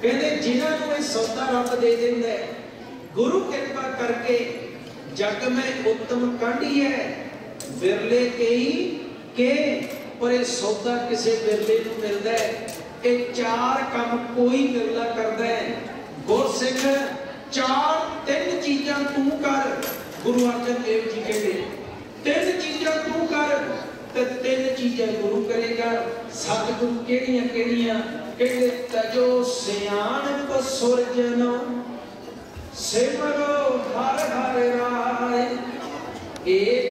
कहते जिन्होंने ये सौदा रब दे देंदा है, गुरु कृपा करके जग में उत्तम कांडी है, विरले कई के पर ये सौदा किसी विरले नूं मिलदा है। ये चार काम कोई विरला करदा है। गुरसिख चार तीन चीज़ां तू कर, गुरु अर्जन देव जी कहते तीन चीज़ां तू कर ते तीन चीज़ां गुरु करेगा। सतगुरु केड़ियां केड़ियां कहते तजो सियाणप सुरजनो सिमरो हर हर राय।